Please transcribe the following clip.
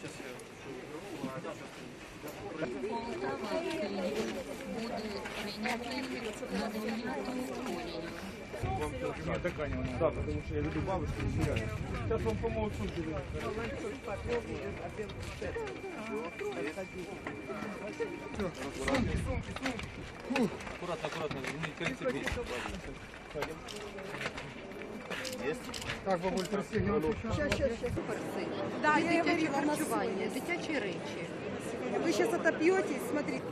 Да, потому что я веду бабушку и теряю. Сейчас вам помогут сумки. Аккуратно, аккуратно. Так, бабуль, пристегивайте. Сейчас. Да, я дитяче харчування, дитячі речі. Вы сейчас отопьетесь, смотрите.